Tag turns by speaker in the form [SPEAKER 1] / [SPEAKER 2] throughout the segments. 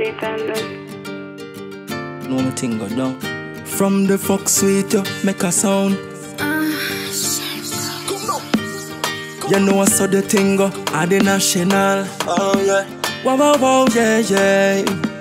[SPEAKER 1] sweet and
[SPEAKER 2] No my thing go down. From the fuck sweet you make a sound. You know I saw the thing go at the national. Oh yeah. Wow wow wow yeah yeah.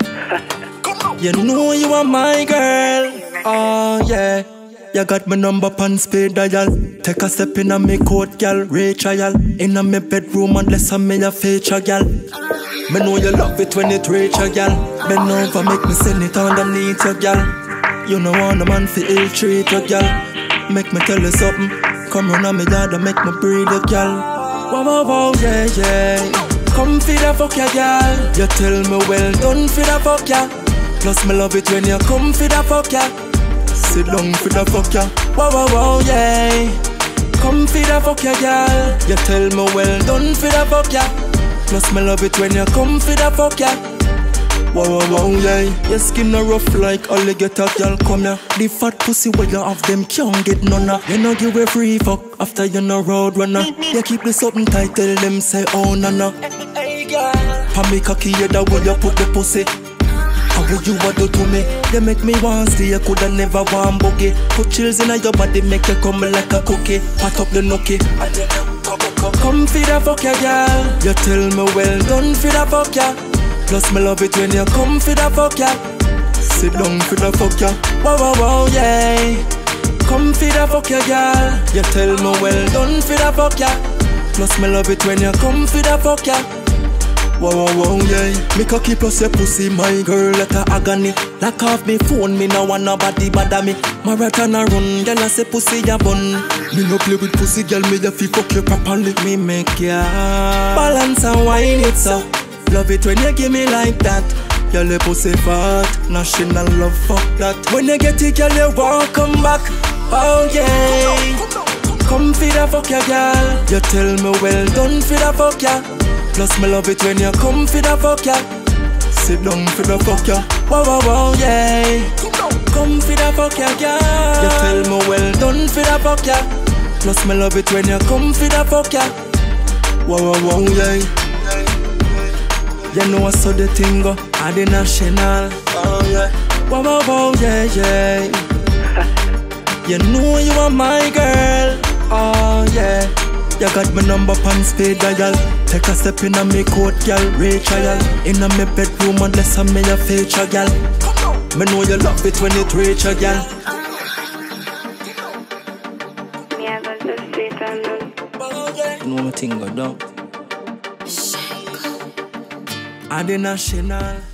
[SPEAKER 2] You know you are my girl. Oh yeah. You got my number pan speed dial. Take a step in a me coat, gal. Ray trial. In a me bedroom unless I'm in a feature, gal. Me know you love it when it reach a gal. Bend over make me send it underneath your gal. You know want a man fi ill treat your gal. Make me tell you something. Come run on me yard and make me breathe your gal. Wow wow wow yeah yeah. Come fi da fuck ya gal. You tell me well done fi da fuck ya. Plus me love it when you come fi da fuck ya. Sit down fi da fuck ya. Wow wow wow yeah. Come fi da fuck ya gal. You tell me well done fi da fuck ya. Plus me love it when you come fi da fuck ya. Wow wow wow yeah. Your skin a rough like alligator, girl come here. The fat pussy where you have them can't get none of. You know give a free fuck after you no road runner. You keep this something tight, tell them say oh no no. Hey girl, pa me cocky you da where you put the pussy. How would you want to do me? They make me want stay, you coulda never want boogie. Put chills in your body, make you come like a cookie. Pat up the nookie. Come fi da fuck ya girl. You tell me well done fi da fuck ya. Plus me love it when you come fi da fuck ya. Sit down fi da fuck ya. Wow wow wow yeah. Come fi da fuck ya girl. You tell me well done fi da fuck ya. Plus me love it when you come fi da fuck ya. Wow wow wow yeah. Me cocky plus your pussy my girl like a agony. Lock off me phone me no want nobody bother me. Marathon a run, girl I say pussy ya bun. Me no play with pussy girl, me ya fi fuck you properly. Me make ya balance and wine it so. Love it when you give me like that. Girl your pussy fat, national love fuck that. When you get it girl you won't come back. Oh yeah. Come fi da fuck ya girl. You tell me well done fi da fuck ya. Plus me love it when you come fi da fuck ya. Sit down fi da fuck ya. Wow wow wow yeah. Come fi da fuck ya girl. You tell me well done fi da fuck ya. Plus me love it when you come fi da fuck ya. Wow wow wow yeah. You know I saw the thing go at the national. Oh yeah. Wow wow wow yeah yeah. You know you are my girl. Oh yeah. You got my number pan speed dial. Take a step in a me coat, gal. Ray trial. In a me bedroom unless I'm in a feature, gal. Me know you love it when it reach a gal.
[SPEAKER 1] Me I got so sweet and
[SPEAKER 2] No my thing go down. At the national.